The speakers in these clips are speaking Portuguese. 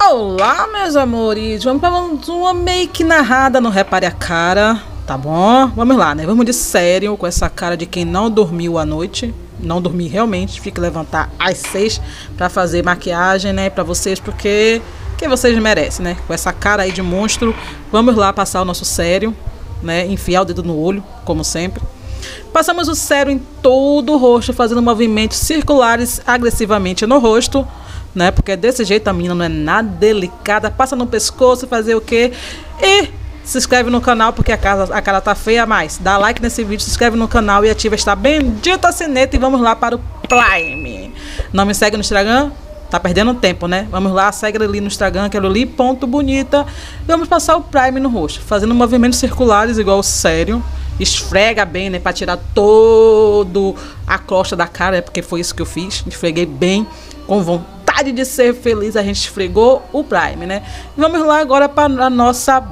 Olá, meus amores, vamos para uma make narrada no Repare a Cara, tá bom? Vamos lá, né? Vamos de sério, com essa cara de quem não dormiu à noite. Não dormi realmente, fica que levantar às 6 para fazer maquiagem, né? Para vocês, porque vocês merecem, né? Com essa cara aí de monstro, vamos lá passar o nosso sério, né? Enfiar o dedo no olho, como sempre. Passamos o sério em todo o rosto, fazendo movimentos circulares agressivamente no rosto, né? Porque desse jeito a menina não é nada delicada. Passa no pescoço, fazer o quê? E se inscreve no canal, porque a cara tá feia, mas dá like nesse vídeo, se inscreve no canal e ativa esta bendita sineta. E vamos lá para o Prime. Não me segue no Instagram? Tá perdendo tempo, né? Vamos lá, segue ali no Instagram, que é loli.bonita. Vamos passar o Prime no rosto, fazendo movimentos circulares igual o sério. Esfrega bem, né? Pra tirar todo a crosta da cara, é porque foi isso que eu fiz. Esfreguei bem, com vontade de ser feliz, a gente esfregou o Prime, né? Vamos lá agora para a nossa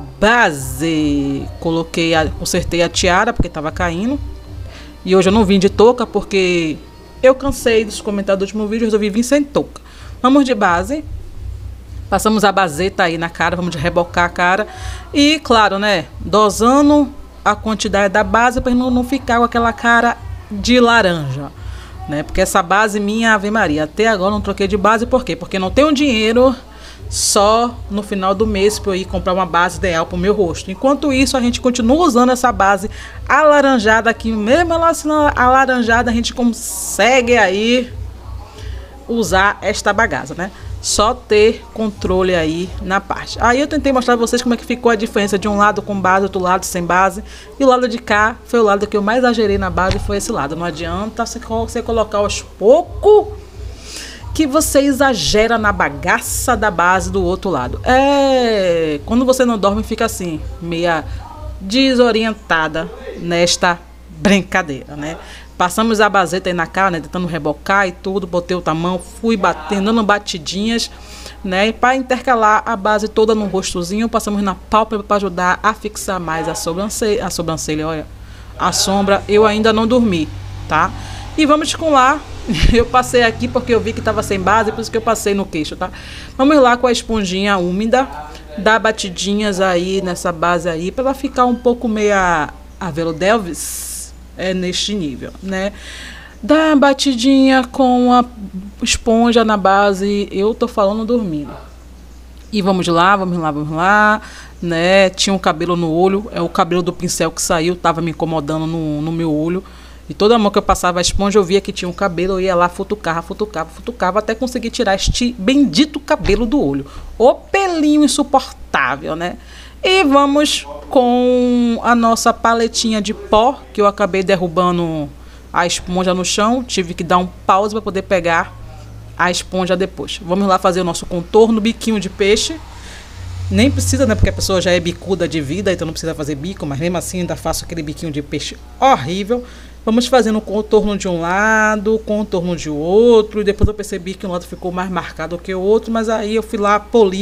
base. Consertei a tiara, porque tava caindo. E hoje eu não vim de touca, porque eu cansei dos comentários do último vídeo, resolvi vir sem touca. Vamos de base. Passamos a baseta aí na cara, vamos de rebocar a cara. E, claro, né? Dosando a quantidade da base para não ficar com aquela cara de laranja, né? Porque essa base minha, Ave Maria, até agora não troquei de base. Por quê? Porque não tenho dinheiro só no final do mês para eu ir comprar uma base ideal para o meu rosto. Enquanto isso, a gente continua usando essa base alaranjada aqui, mesmo ela sendo alaranjada, a gente consegue aí usar esta bagaça, né? Só ter controle aí na parte. Aí eu tentei mostrar pra vocês como é que ficou a diferença de um lado com base, outro lado sem base. E o lado de cá foi o lado que eu mais exagerei na base, foi esse lado. Não adianta você colocar aos poucos que você exagera na bagaça da base do outro lado. Quando você não dorme, fica assim, meia desorientada nesta brincadeira, né? Passamos a baseta aí na cara, né? Tentando rebocar e tudo. Botei o tamanho, fui batendo, dando batidinhas, né? E para intercalar a base toda no rostozinho, passamos na pálpebra para ajudar a fixar mais a sobrancelha, olha. A sombra, eu ainda não dormi, tá? E vamos com lá. Eu passei aqui porque eu vi que estava sem base, por isso que eu passei no queixo, tá? Vamos lá com a esponjinha úmida. Dar batidinhas aí nessa base aí, para ela ficar um pouco meia Avelodelvis. Neste nível, né? Dá uma batidinha com a esponja na base. Eu tô falando dormindo. E vamos lá, né? Tinha um cabelo no olho, o cabelo do pincel que saiu, tava me incomodando no meu olho. E toda mão que eu passava a esponja, eu via que tinha um cabelo, eu ia lá, futucava, até conseguir tirar este bendito cabelo do olho. O pelinho insuportável, né? E vamos com a nossa paletinha de pó, que eu acabei derrubando a esponja no chão. Tive que dar um pause para poder pegar a esponja depois. Vamos lá fazer o nosso contorno, biquinho de peixe. Nem precisa, né? Porque a pessoa já é bicuda de vida, então não precisa fazer bico, mas mesmo assim ainda faço aquele biquinho de peixe horrível. Vamos fazendo contorno de um lado, contorno de outro, e depois eu percebi que um lado ficou mais marcado que o outro, mas aí eu fui lá, poli,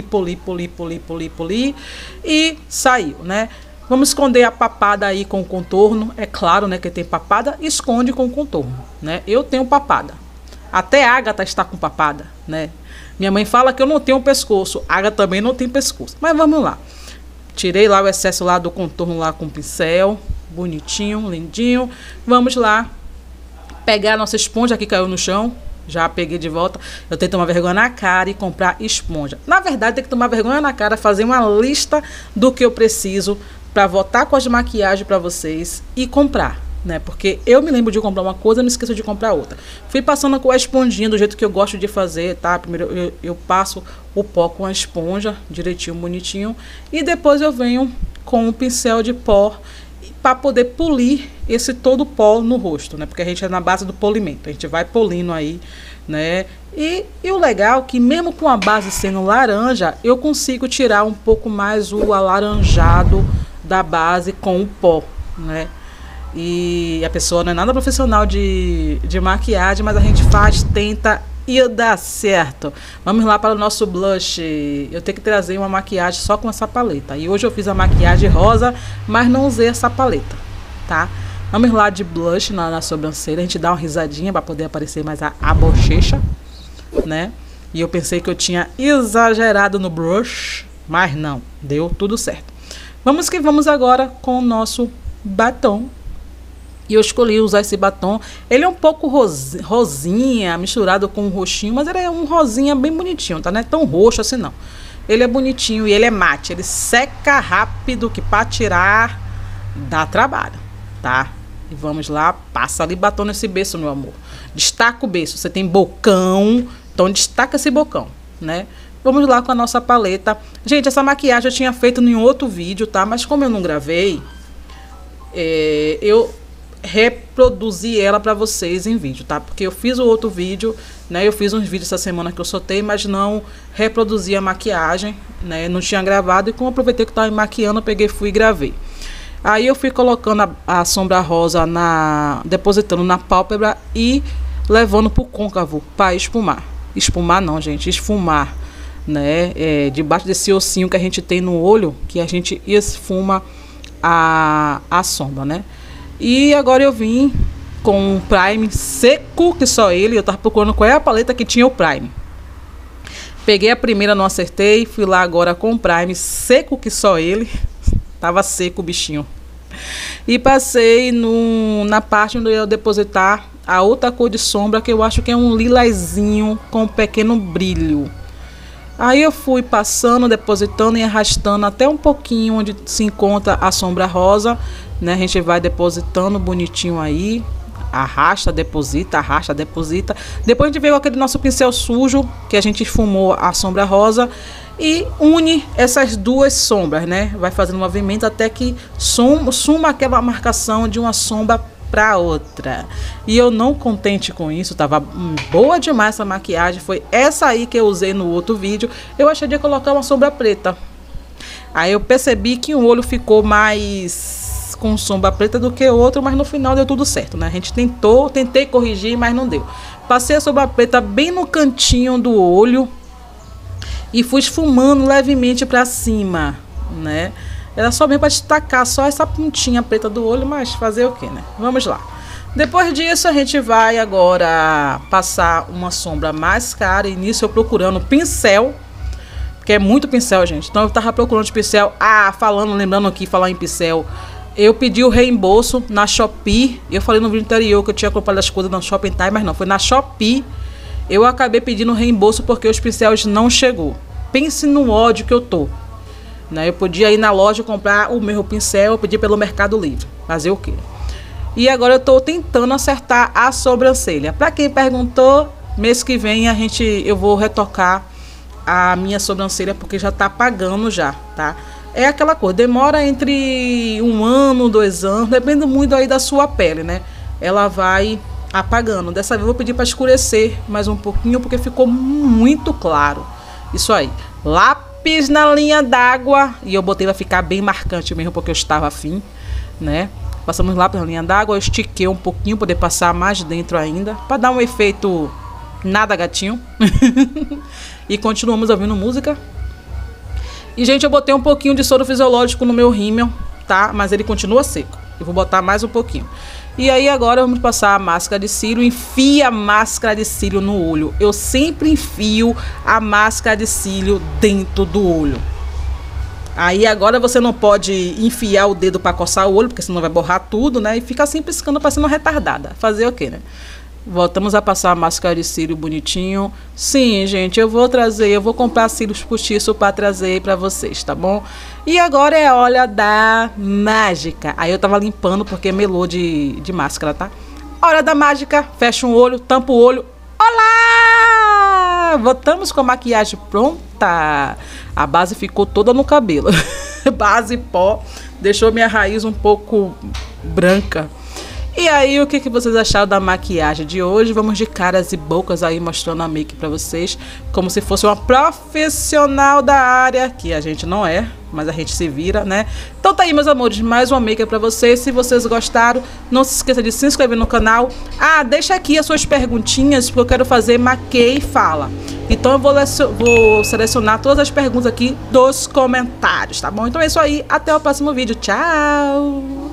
e saiu, né? Vamos esconder a papada aí com o contorno, é claro, né, que tem papada, esconde com o contorno, né? Eu tenho papada, até a Agatha está com papada, né? Minha mãe fala que eu não tenho pescoço, a Agatha também não tem pescoço, mas vamos lá. Tirei lá o excesso lá do contorno lá com o pincel, bonitinho, lindinho. Vamos lá pegar a nossa esponja que caiu no chão. Já peguei de volta. Eu tenho que tomar vergonha na cara e comprar esponja. Na verdade, tem que tomar vergonha na cara, fazer uma lista do que eu preciso para voltar com as maquiagens para vocês e comprar, né? Porque eu me lembro de comprar uma coisa e me esqueço de comprar outra. Fui passando com a esponjinha do jeito que eu gosto de fazer, tá? Primeiro eu passo o pó com a esponja, direitinho, bonitinho. E depois eu venho com o pincel de pó para poder polir esse todo o pó no rosto, né? Porque a gente é na base do polimento, a gente vai polindo aí, né? E o legal é que mesmo com a base sendo laranja, eu consigo tirar um pouco mais o alaranjado da base com o pó, né? E a pessoa não é nada profissional de maquiagem, mas a gente faz, tenta e dá certo. Vamos lá para o nosso blush. Eu tenho que trazer uma maquiagem só com essa paleta. E hoje eu fiz a maquiagem rosa, mas não usei essa paleta, tá? Vamos lá de blush na sobrancelha. A gente dá uma risadinha para poder aparecer mais a bochecha, né? E eu pensei que eu tinha exagerado no brush, mas não, deu tudo certo. Vamos que vamos agora com o nosso batom. E eu escolhi usar esse batom. Ele é um pouco rosinha, misturado com um roxinho, mas ele é um rosinha bem bonitinho, tá? Não é tão roxo assim não. Ele é bonitinho e ele é mate. Ele seca rápido, que para tirar dá trabalho, tá? E vamos lá, passa ali batom nesse beiço, meu amor. Destaca o beiço. Você tem bocão, então destaca esse bocão, né? Vamos lá com a nossa paleta. Gente, essa maquiagem eu tinha feito em outro vídeo, tá? Mas como eu não gravei, eu reproduzi ela para vocês em vídeo, tá? Porque eu fiz o outro vídeo, né? Eu fiz uns vídeos essa semana que eu soltei, mas não reproduzi a maquiagem, né? Não tinha gravado e como eu aproveitei que eu tava me maquiando, eu peguei, fui e gravei. Aí eu fui colocando a sombra rosa, depositando na pálpebra e levando pro côncavo para espumar. Espumar não, gente, esfumar, né? Debaixo desse ossinho que a gente tem no olho, que a gente esfuma a sombra, né? E agora eu vim com um prime seco, que só ele. Eu tava procurando qual é a paleta que tinha o prime. Peguei a primeira, não acertei. Fui lá agora com o prime seco, que só ele. Tava seco o bichinho. E passei na parte onde eu ia depositar a outra cor de sombra, que eu acho que é um lilazinho com um pequeno brilho. Aí eu fui passando, depositando e arrastando até um pouquinho onde se encontra a sombra rosa, né? A gente vai depositando bonitinho aí, arrasta, deposita, arrasta, deposita. Depois a gente veio com aquele nosso pincel sujo, que a gente esfumou a sombra rosa e une essas duas sombras, né? Vai fazendo um movimento até que suma aquela marcação de uma sombra para outra. E eu não contente com isso, tava boa demais essa maquiagem, foi essa aí que eu usei no outro vídeo. Eu achei de colocar uma sombra preta. Aí eu percebi que um olho ficou mais com sombra preta do que o outro, mas no final deu tudo certo, né? A gente tentei corrigir, mas não deu. Passei a sombra preta bem no cantinho do olho e fui esfumando levemente para cima, né? Era só bem para destacar só essa pontinha preta do olho, mas fazer o que, né? Vamos lá. Depois disso, a gente vai agora passar uma sombra mais clara. E nisso eu procurando pincel, porque é muito pincel, gente. Então eu tava procurando de pincel. Lembrando aqui, falar em pincel. Eu pedi o reembolso na Shopee. Eu falei no vídeo anterior que eu tinha comprado as coisas na Shopping Time, mas não, foi na Shopee. Eu acabei pedindo reembolso porque os pincéis não chegou. Pense no ódio que eu tô. Eu podia ir na loja comprar o meu pincel, eu pedi pelo Mercado Livre. Fazer o quê? E agora eu tô tentando acertar a sobrancelha. Para quem perguntou, mês que vem eu vou retocar a minha sobrancelha porque já tá apagando já, tá? É aquela coisa, demora entre 1 ano, 2 anos, depende muito aí da sua pele, né? Ela vai apagando. Dessa vez eu vou pedir para escurecer mais um pouquinho porque ficou muito claro. Isso aí. Lápis na linha d'água. E eu botei pra ficar bem marcante mesmo, porque eu estava afim, né? Passamos lápis na linha d'água. Eu estiquei um pouquinho, poder passar mais dentro ainda, para dar um efeito nada gatinho. E continuamos ouvindo música. E, gente, eu botei um pouquinho de soro fisiológico no meu rímel, tá? Mas ele continua seco. Eu vou botar mais um pouquinho. E aí agora vamos passar a máscara de cílio. Enfia a máscara de cílio no olho. Eu sempre enfio a máscara de cílio dentro do olho. Aí agora você não pode enfiar o dedo para coçar o olho, porque senão vai borrar tudo, né? E fica assim piscando, parecendo retardada. Fazer o quê, né? Voltamos a passar a máscara de cílio bonitinho. Sim, gente, eu vou comprar cílios postiços para trazer para vocês, tá bom? E agora é a hora da mágica. Aí eu tava limpando porque melou de máscara, tá? Hora da mágica, fecha um olho, tampa o olho. Olá! Voltamos com a maquiagem pronta. A base ficou toda no cabelo. Base pó, deixou minha raiz um pouco branca. E aí, o que vocês acharam da maquiagem de hoje? Vamos de caras e bocas aí mostrando a make pra vocês, como se fosse uma profissional da área, que a gente não é, mas a gente se vira, né? Então tá aí, meus amores, mais uma make pra vocês. Se vocês gostaram, não se esqueça de se inscrever no canal. Deixa aqui as suas perguntinhas, porque eu quero fazer Maquei Fala. Então eu vou selecionar todas as perguntas aqui dos comentários, tá bom? Então é isso aí, até o próximo vídeo. Tchau!